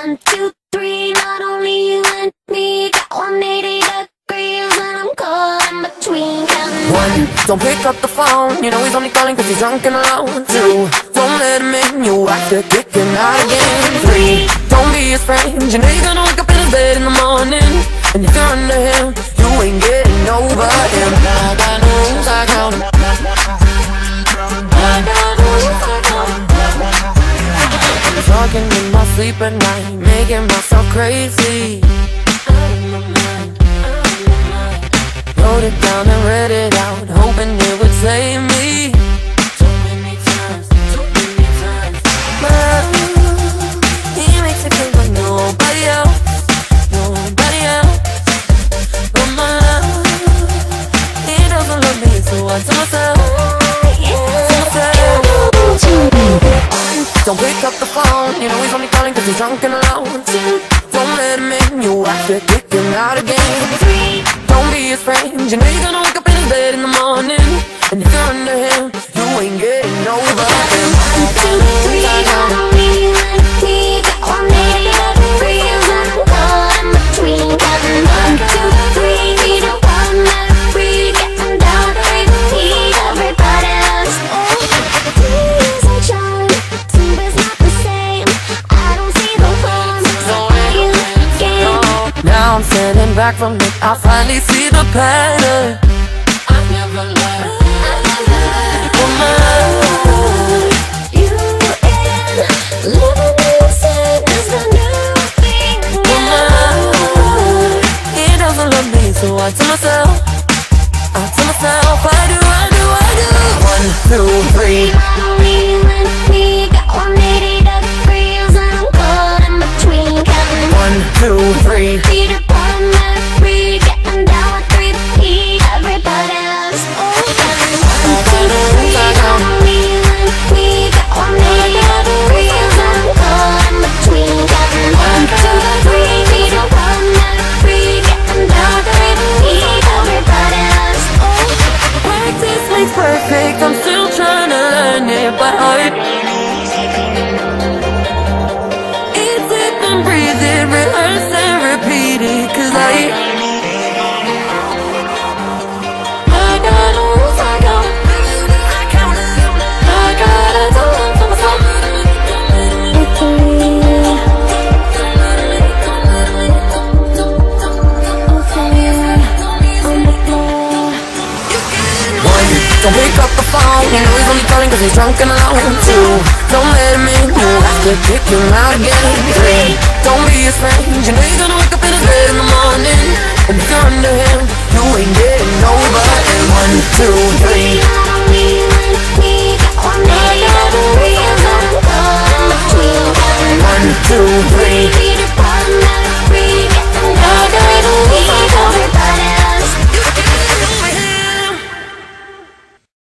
1, 2, 3, not only you and me, got 180 degrees and I'm caught in between. Counting 1, don't pick up the phone, you know he's only calling cause he's drunk and alone. 2, don't let him in, you have to kick him out again. 3, don't be his friend, you know you're gonna wake up in his bed in the morning, and if you're under him, you ain't getting over him. I got no rules, I count him. I got no rules, I count him. I'm talking in my sleep at night, making myself crazy. Wrote it down and read it out, hoping it would save me. Too many times, but he makes it feel like nobody else, nobody else. But my love, he doesn't love me, so I tell myself, don't pick up the phone, you know he's only calling cause he's drunk and alone. 2, don't let him in, you have to kick him out again. 3, don't be his friend, you know you're gonna wake up in his bed in the morning, and if you're under him, you ain't getting over him. 1, 2, 3, not only you and me, got 180 degrees and I'm caught in between. Counting 1, 2, 3, we don't want every getting down to repeat. Everybody else, please I tried, two is not the same. I don't see the harm, so you again. Now I'm standing back from it, I finally see the pattern. I never lied. For my love, You and living in sin is the new thing. for my love, he doesn't love me, so I tell myself, I do. 1, 2, 3. Not only you and me, got 180 degrees and I'm caught in between. Counting 1, 2, 3. Peter Pan, Mary, getting down with 3 feet. Everybody else, counting 1, 2, 3. Not only you and me, got 180 degrees and I'm caught in between. Counting 1, 2, 3. Peter Pan, Mary, getting down with 3 feet. Everybody else, Practice makes perfect, I'm still trying to learn it by heart. Eat it and breathe it, rehearse and repeat it, cause I got no rules, I gotta tell them to myself. Don't pick up the phone, you know he's only calling cause he's drunk and alone. 2, don't let him in, you have to kick him out again. 3, don't be his friend, you know